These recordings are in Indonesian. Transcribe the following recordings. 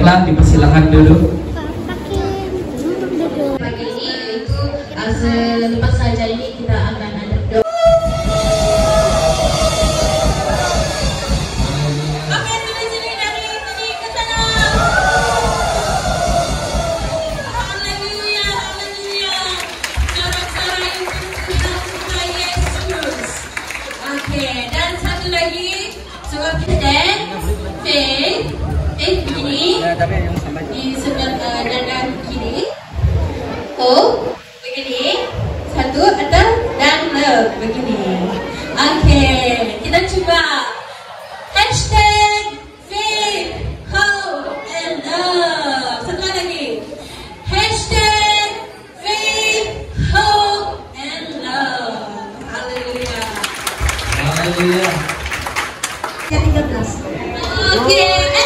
Tenang, dipersilakan dulu. Pagi ini yaitu selepas saja ini kita akan ada doa. Oke, sini dari sini ke sana. Haleluya, haleluya. Sorak-sorai untuk Yesus. Oke, dan satu lagi sebab kita faith begini di sebelah dada kiri. Oh, begini. Satu atau dan love begini. Oke, kita coba hashtag faith, hope, and love. Satu lagi. Hashtag faith, hope, and love. Haleluya. Haleluya. Yang 13. Oke.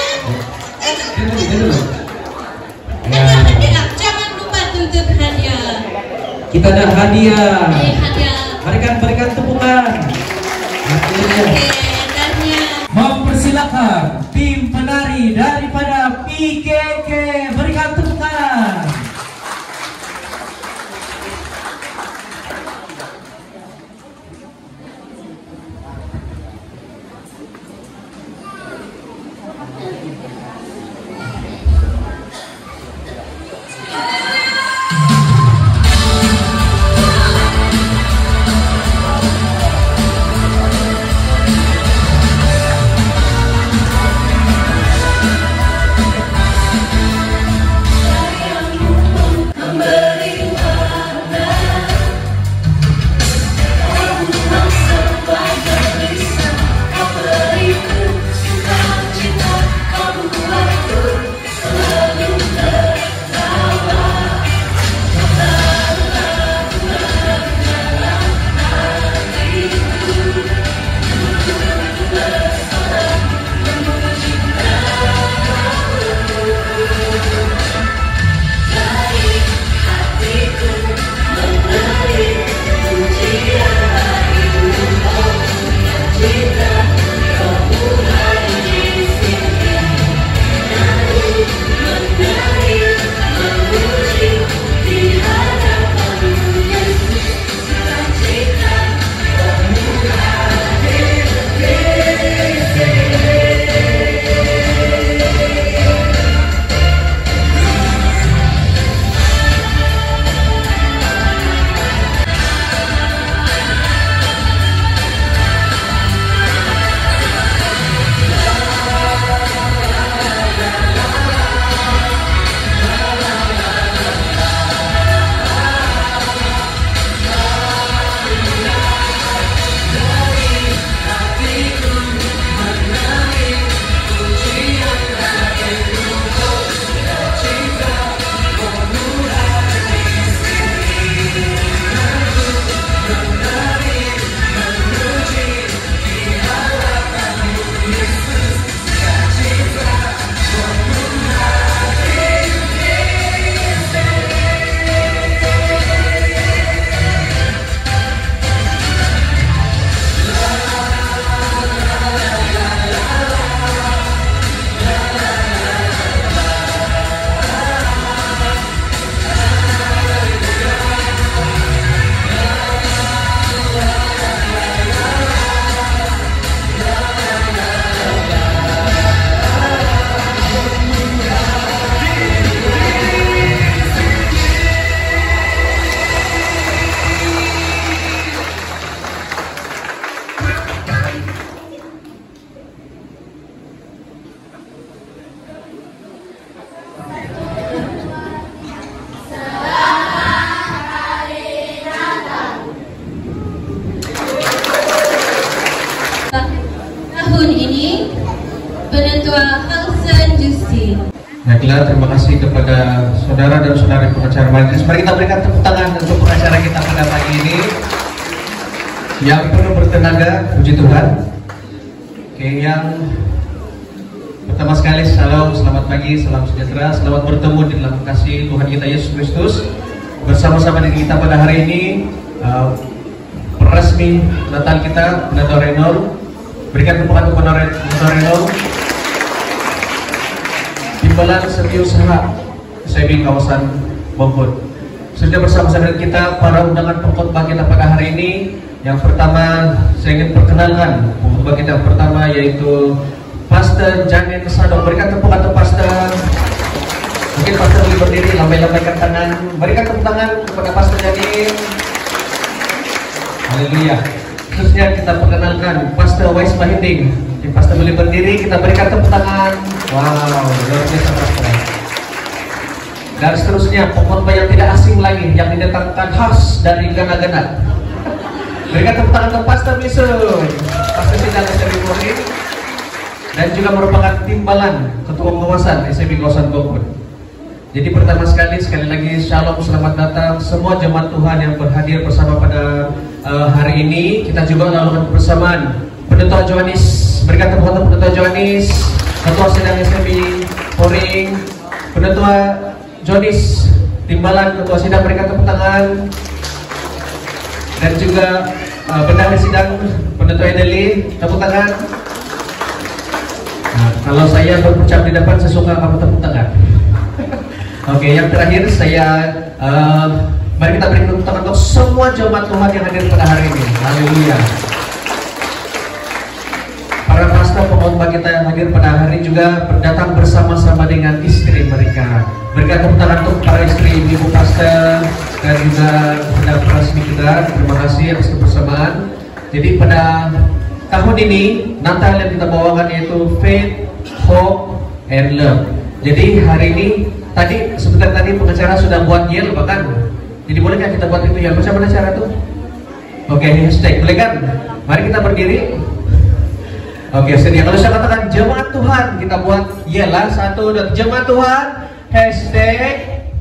Jangan lupa tutup hadiah. Kita ada hadiah. Hadiah. Berikan tepukan. Oke, dannya. Mempersilakan tim penari daripada PKK, berikan tepukan. Baiklah, terima kasih kepada saudara dan saudari pengacara majelis. Mari kita berikan tepuk tangan untuk pengacara kita pada pagi ini yang penuh bertenaga, puji Tuhan. Oke, yang pertama sekali, selamat pagi, salam sejahtera, selamat bertemu di dalam kasih Tuhan kita Yesus Kristus. Bersama-sama dengan kita pada hari ini, peresmi Natal kita, Pendeta Reynold. Berikan tepukan kepada Pendeta Reynold. Timbalan Setiausaha SMI kawasan Bogor. Sudah bersama-sama dengan kita para undangan pengkhotbah kita pada hari ini. Yang pertama saya ingin perkenalkan pengkhotbah kita yang pertama yaitu Pastor Janin Sadok. Berikan tepuk untuk Pastor. Mungkin Pastor boleh berdiri, lambai-lambaikan tangan. Berikan tepuk tangan kepada Pastor Janin. Haleluya. Khususnya kita perkenalkan Pastor Wais Mahinding. Pastor boleh berdiri, kita berikan tepuk tangan. Wow, luar biasa Pastor. Dan seterusnya pengkhotbah yang tidak asing lagi, yang didatangkan khas dari Gana-Gana. Berikan tepuk tangan untuk Pastor Misun, Pastor Sidang SMI Polri, dan juga merupakan timbalan Ketua Pengawasan SMI kawasan Bogor. Jadi pertama sekali lagi shalom, selamat datang semua jemaat Tuhan yang berhadir bersama pada hari ini. Kita juga lakukan kebersamaan Pendetua Johanis. Berikan tepuk tangan Pendetua Johanis, Ketua Sidang SMI Polri, Pendetua Johanis Timbalan, Ketua Sidang, berikan tepuk tangan. Dan juga Bendahara Sidang Pendetua Edeli, tepuk tangan. Nah, kalau saya berucap di depan, saya suka kamu tepuk tangan. Oke, yang terakhir mari kita beri tepuk tangan untuk semua jemaat Tuhan yang hadir pada hari ini. Haleluya. Para pastor pengkhotbah kita yang hadir pada hari ini juga datang bersama-sama dengan istri mereka. Berikan tepuk tangan untuk para istri ibu pastor dan juga pada resmi kita. Terima kasih atas kebersamaan. Jadi pada tahun ini Natal yang kita bawakan yaitu Faith, Hope, and Love. Jadi hari ini sebentar tadi pengacara sudah buat yel bahkan. Jadi bolehkah kita buat itu ya? Macam mana cara tuh? Oke, hashtag boleh kan? Mari kita berdiri. Oke, sedia. Kalau saya katakan jemaat Tuhan, kita buat yel lah. 1, 2, jemaat Tuhan. Hashtag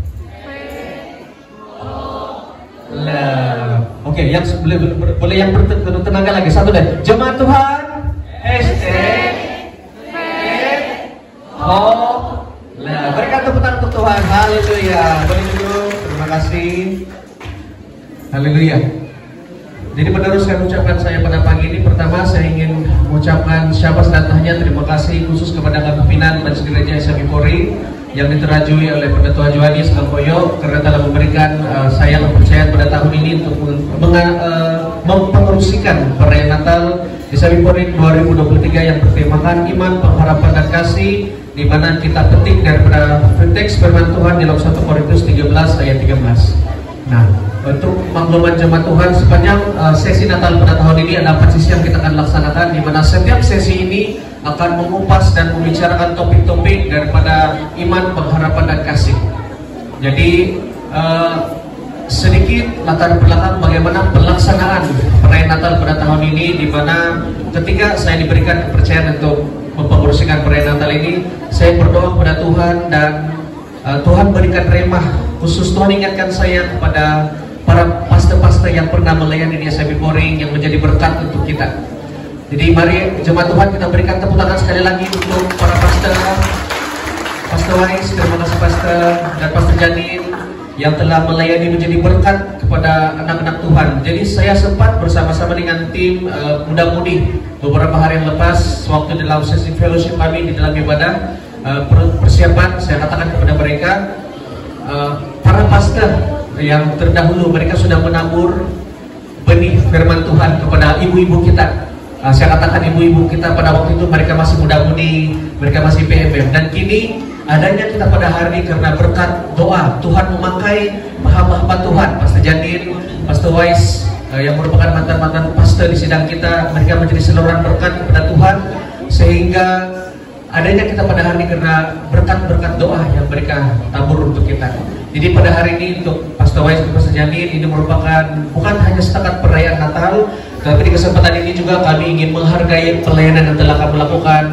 Love. Oke, yang boleh yang bertenaga lagi. 1 deh. Jemaat Tuhan. Hashtag Hope. Nah, berikan tepuk tangan untuk Tuhan. Haleluya. Boleh duduk. Terima kasih. Haleluya. Jadi meneruskan ucapan saya pada pagi ini, pertama saya ingin mengucapkan syabas dan tahniah terima kasih khusus kepada pimpinan Majelis Gereja SMI Polri yang diterajui oleh Pendetua Johanis Kampoyo karena telah memberikan saya kepercayaan pada tahun ini untuk mempengerusikan perayaan Natal SMI Polri 2023 yang bertemakan iman, pengharapan dan kasih, di mana kita petik daripada teks firman Tuhan di dalam 1 Korintus 13 ayat 13. Nah, untuk makluman jemaat Tuhan sepanjang sesi Natal pada tahun ini ada 4 sesi yang kita akan laksanakan, di mana setiap sesi ini akan mengupas dan membicarakan topik-topik daripada iman, pengharapan dan kasih. Jadi sedikit latar belakang bagaimana pelaksanaan perayaan Natal pada tahun ini, di mana ketika saya diberikan kepercayaan untuk mempengurusikan perayaan Natal ini, saya berdoa kepada Tuhan dan Tuhan berikan remah khusus. Tuhan ingatkan saya kepada para pastor-pastor yang pernah melayani di SMI Polri yang menjadi berkat untuk kita. Jadi mari jemaat Tuhan kita berikan tepuk tangan sekali lagi untuk para pastor, Pastor Wais, terima kasih Pastor, dan Pastor Janin yang telah melayani menjadi berkat kepada anak-anak Tuhan. Jadi saya sempat bersama-sama dengan tim muda-mudi beberapa hari yang lepas waktu dalam sesi fellowship kami di dalam ibadah persiapan. Saya katakan kepada mereka, para pastor yang terdahulu mereka sudah menabur benih firman Tuhan kepada ibu-ibu kita. Saya katakan ibu-ibu kita pada waktu itu mereka masih muda-mudi, mereka masih PMM, dan kini adanya kita pada hari ini karena berkat doa Tuhan memakai hamba-hamba Tuhan, Pastor Janin, Pastor Wais yang merupakan mantan-mantan pastor di sidang kita, mereka menjadi saluran berkat kepada Tuhan, sehingga adanya kita pada hari ini karena berkat-berkat doa yang mereka tabur untuk kita. Jadi pada hari ini untuk Pastor Wais dan Pastor Janin ini merupakan bukan hanya setakat perayaan Natal, tapi di kesempatan ini juga kami ingin menghargai pelayanan yang telah kami lakukan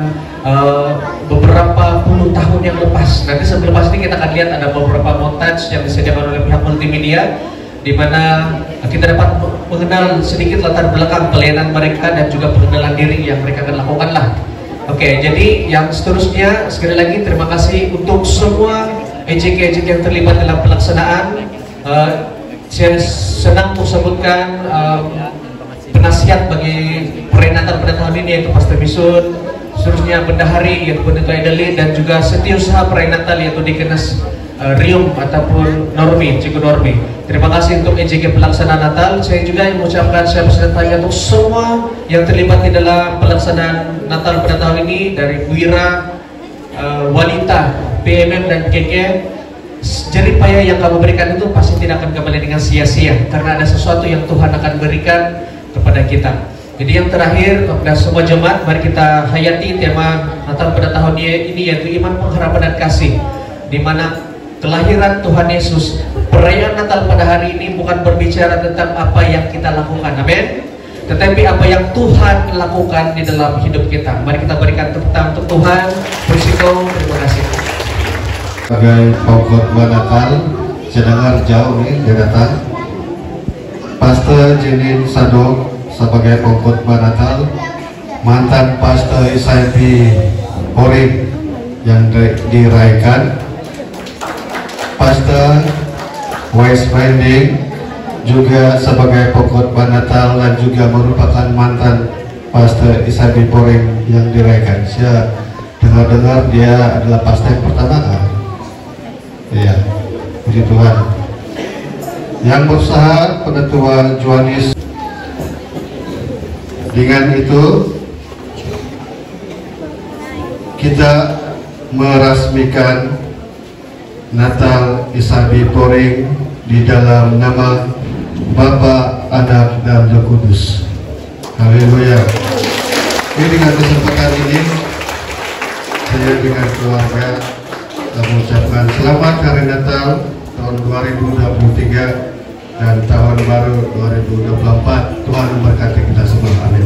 beberapa puluh tahun yang lepas. Nanti sebelum ini kita akan lihat ada beberapa montage yang disediakan oleh pihak multimedia, di mana kita dapat mengenal sedikit latar belakang pelayanan mereka dan juga pengenalan diri yang mereka akan lakukan lah. Oke, jadi yang seterusnya sekali lagi terima kasih untuk semua EJK yang terlibat dalam pelaksanaan. Saya senang untuk sebutkan penasihat bagi perayaan Natal pada tahun ini yaitu Pastor Misun, seterusnya Bendahari yaitu Pendeta Edelin, dan juga Setiausaha Perayaan Natal yaitu Dikenes Rium ataupun Normi, Cikgu Normi. Terima kasih untuk EJG pelaksanaan Natal. Saya juga yang mengucapkan saya berserta untuk semua yang terlibat di dalam pelaksanaan Natal pada tahun ini, dari Wira, Wanita, PMM dan KK. Jerih payah yang kamu berikan itu pasti tidak akan kembali dengan sia-sia, karena ada sesuatu yang Tuhan akan berikan kepada kita. Jadi yang terakhir, kepada semua jemaat, mari kita hayati tema Natal pada tahun ini, yaitu iman, pengharapan, dan kasih, di mana kelahiran Tuhan Yesus. Perayaan Natal pada hari ini bukan berbicara tentang apa yang kita lakukan, amin, tetapi apa yang Tuhan lakukan di dalam hidup kita. Mari kita berikan tepuk tangan untuk Tuhan. Terima kasih. Sebagai pengkhotbah Natal, saya dengar jauh nih dia datang. Pastor Jenin Sadok sebagai pengkhotbah Natal, mantan Pastor Isaipi Poring yang diraihkan. Pastor Wise Finding juga sebagai pengkhotbah Natal dan juga merupakan mantan Pastor Isaipi Poring yang diraihkan. Saya dengar-dengar dia adalah pastor yang pertama kan? Iya, puji Tuhan. Yang berusaha Penetua Johannes. Dengan itu kita merasmikan Natal Isabi Poring di dalam nama Bapa, Anak, dan Roh Kudus. Haleluya. Ini dengan kesempatan ini saya dengan keluarga mengucapkan selamat hari Natal tahun 2023 dan tahun baru 2024. Tuhan memberkati kita semua. Amin.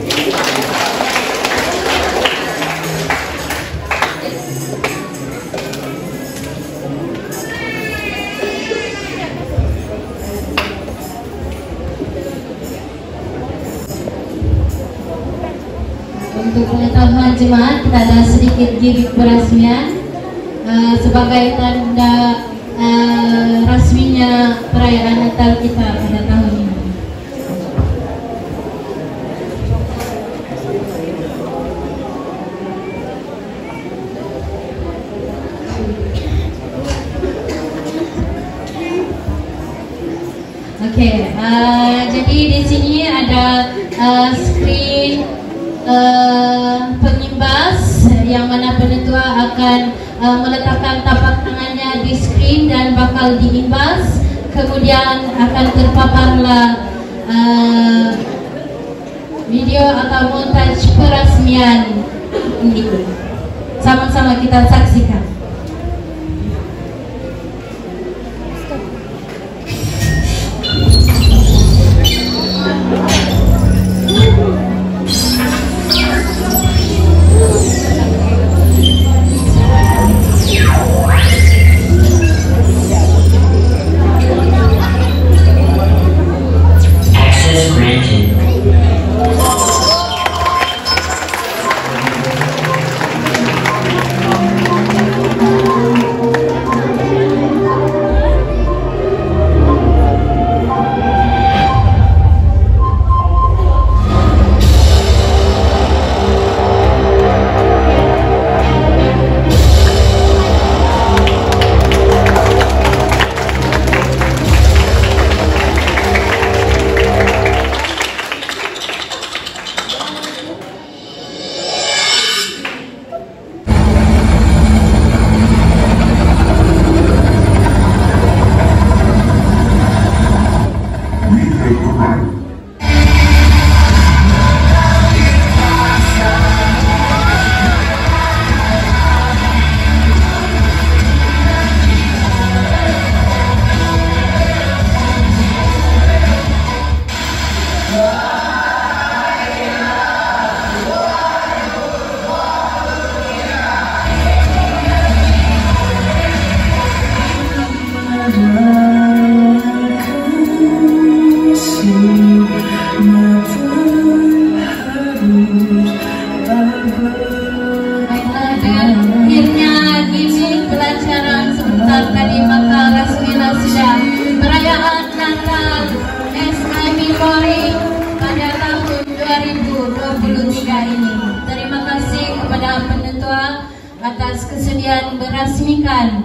Untuk pengetahuan jemaat, kita ada sedikit gimmick perasmian sebagai tanda rasminya perayaan Natal kita pada tahun ini. Oke, jadi di sini ada screen pengimbas yang mana penetua akan meletakkan tapak tangannya di screen dan bakal diimbas, kemudian akan terpaparlah video atau montage perasmian ini. Sama-sama kita saksikan. atas kesediaan merasmikan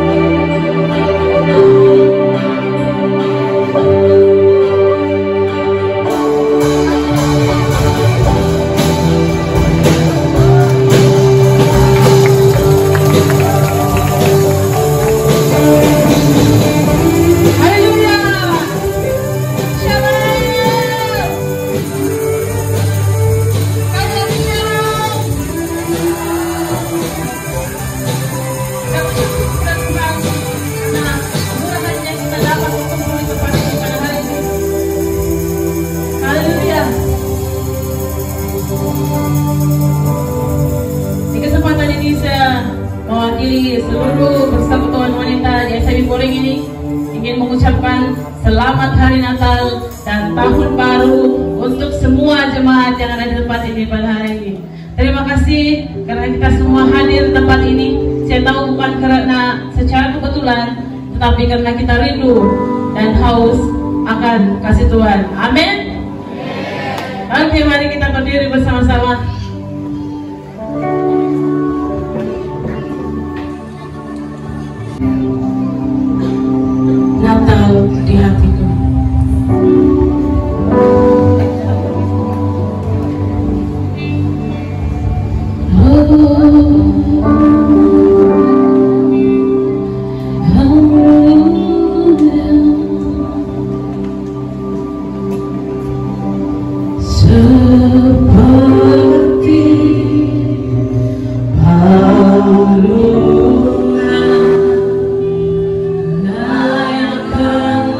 seluruh persatuan wanita di SIB Poreng ini ingin mengucapkan selamat hari Natal dan tahun baru untuk semua jemaat yang ada di tempat ini pada hari ini. Terima kasih karena kita semua hadir di tempat ini. Saya tahu bukan karena secara kebetulan, tetapi karena kita rindu dan haus akan kasih Tuhan. Amin. Oke, mari kita berdiri bersama-sama. Natal di hatiku. Naikkan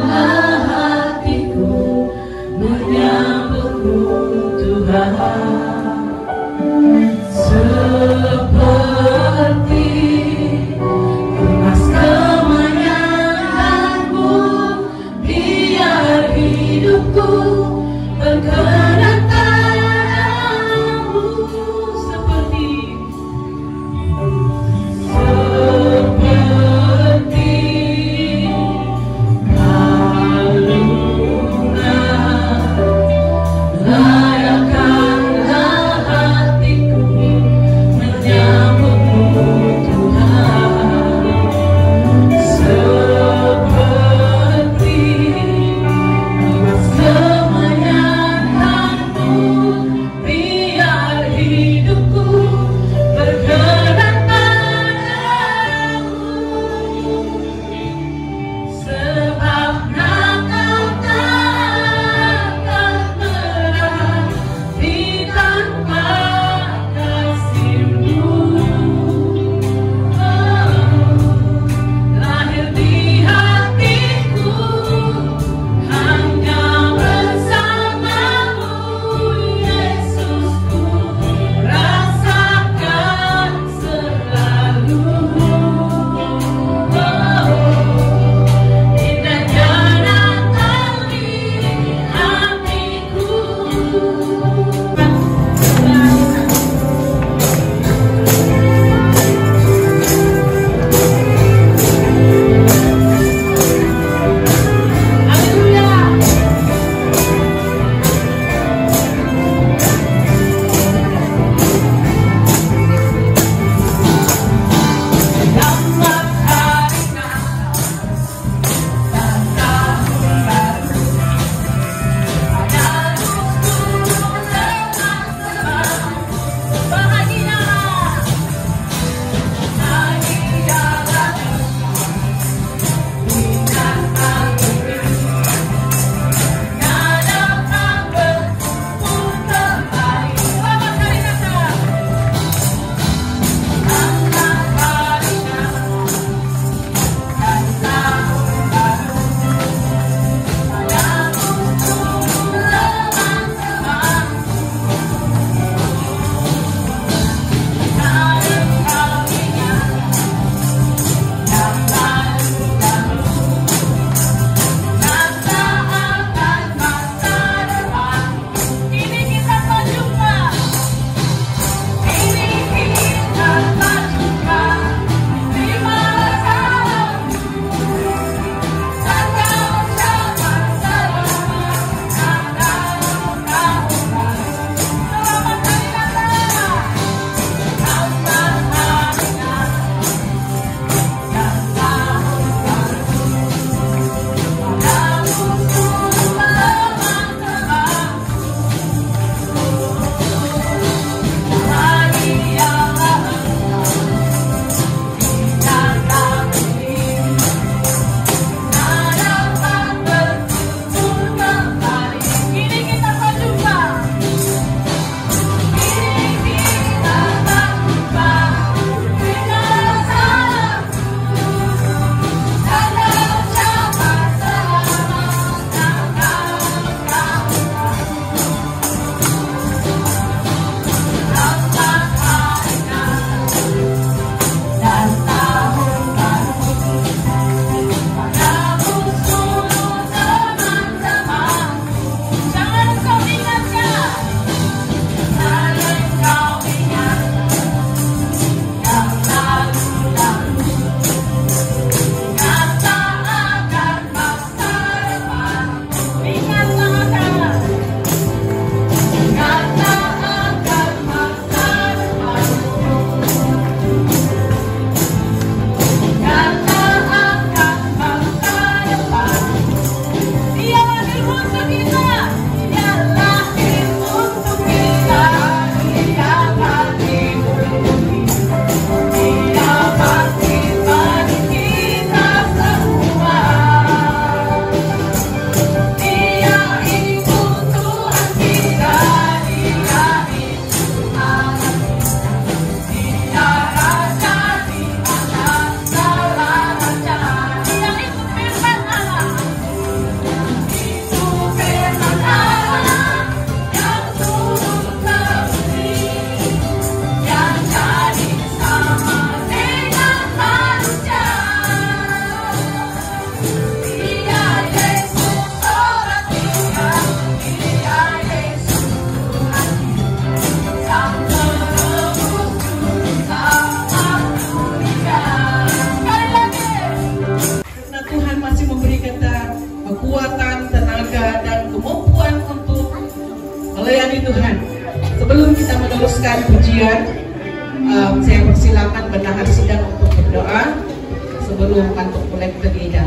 kekuatan, tenaga, dan kemampuan untuk melayani Tuhan. Sebelum kita meneruskan pujian, saya persilakan bendahara sidang untuk berdoa sebelum kantuk kolektor diidam.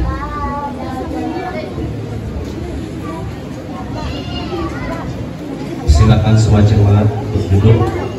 Silakan semua jemaat untuk duduk.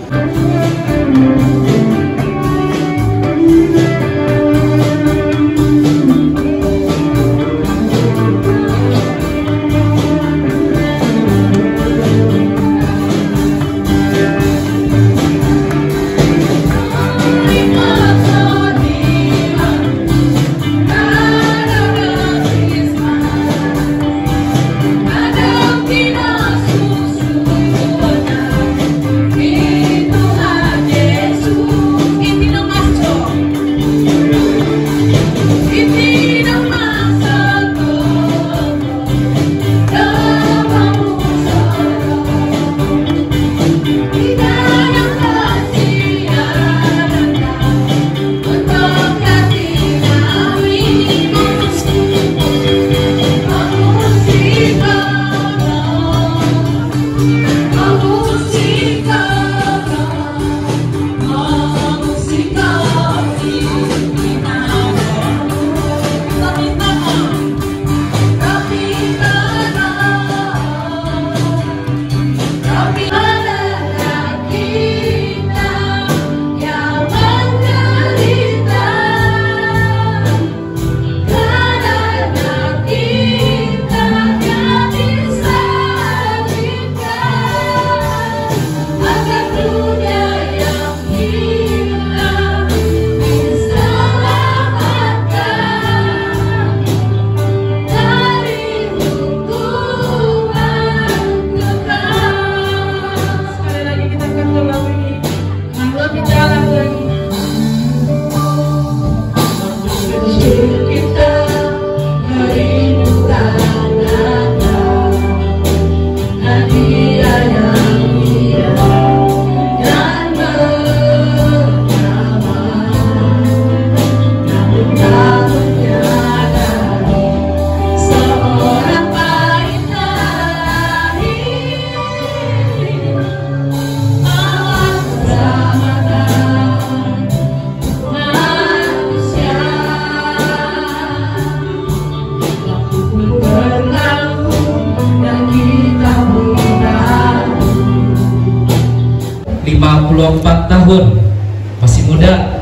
Tahun, masih muda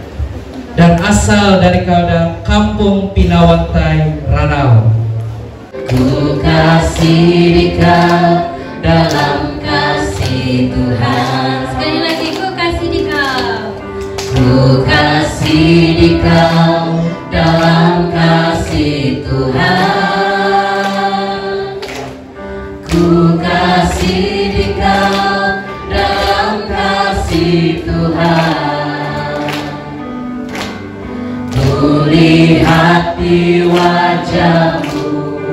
dan asal dari kampung Pinawantai, Ranau. Ku kasih dikau dalam kasih Tuhan. Sekali lagi, ku kasih dikau. Ku kasih dikau dalam kasih Tuhan. Ku kasih dikau dalam kasih Tuhan. Kulihat di wajahmu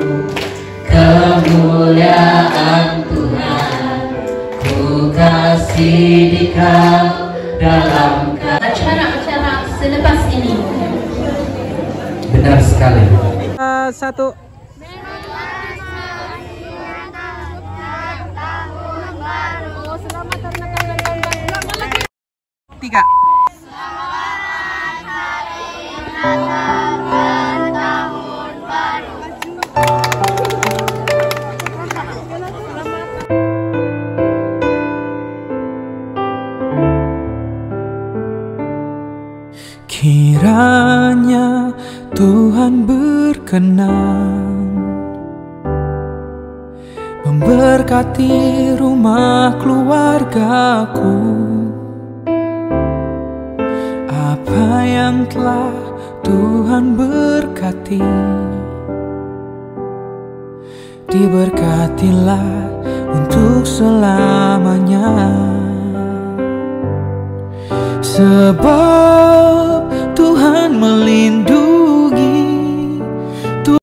kemuliaan Tuhan. Ku kasih dikau dalam acara-acara selepas ini. Benar sekali. Satu. Tiga. Kiranya Tuhan berkenan memberkati rumah keluargaku. Apa yang telah Tuhan berkati, diberkatilah untuk selamanya. Sebab